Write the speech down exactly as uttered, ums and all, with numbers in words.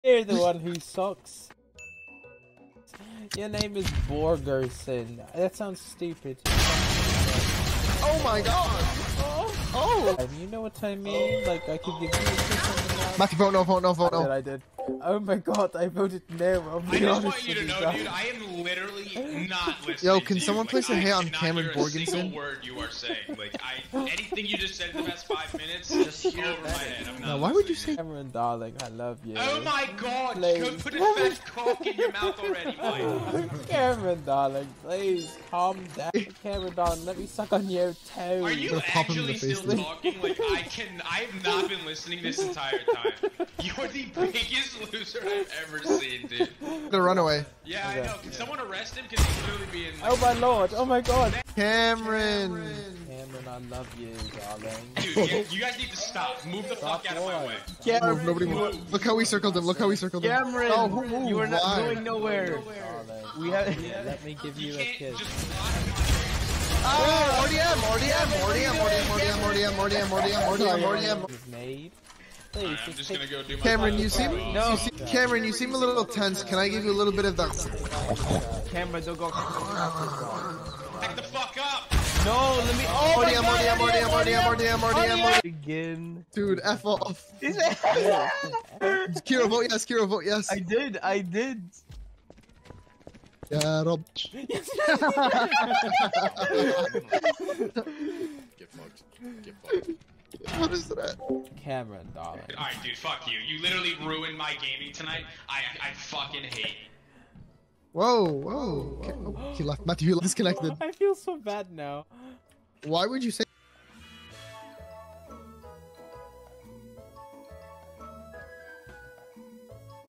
You're the one who sucks. Your name is Borgenson. That sounds stupid. Oh my god! Oh! Oh! You know what I mean? Like, I could give you a kiss on the mouth. Matthew, vote no, vote no, vote no. I did, I did. Oh my god, I voted no. I'll be I just honest want you to with know, guys. dude, I am literally not listening. Yo, can to someone you. place like, a hit I on cannot Cameron hear Borgenson? A single word you are saying. Like, I, anything you just said in the past five minutes, just over my head. I'm not Now, why would you listening. say? Cameron, darling, I love you. Oh my god! Please. Go put a fat cock in your mouth already, Mike. Cameron, darling, please calm down. Cameron, darling, let me suck on your toes. Are you Gonna pop him in the actually face, still dude. talking? Like, I can. I have not been listening this entire time. You're the biggest loser I've ever seen, dude. The runaway. Yeah, I know. Can someone arrest him? Because he's literally being. Like, Oh my lord, oh my god. Cameron. Cameron, I love you, darling. Dude, you, you guys need to stop. Move the fuck out of my way. Move, nobody move. Look how we circled him. Look how we circled him. Cameron, Oh, who moved? you are not Why? going nowhere. Darling, We have. yeah, let me give you, You a can't kiss. just. Oh, R D M, R D M, R D M, R D M, R D M, R D M, R D M, R D M, R D M, R D M. You've made. Please, I'm just just take- gonna go do my. Cameron, you seem seem. no. Cameron, you seem a little tense. Can I give you a little bit of that? Cameron, don't go. Back the fuck up! No, let me. Oh R my D M, God, R D M, R D M, R D M, R D M, R D M, R D M. Again. Dude, F off. Is it? Kiro, vote yes. Kiro, vote yes. I did. I did. Yeah, Rob. Get fucked. Get fucked. What is that? Cameron, darling. Alright, dude, fuck you. You literally ruined my gaming tonight. I I fucking hate you. Whoa, whoa. Okay. Oh, he left. Matthew, he disconnected. I feel so bad now. Why would you say?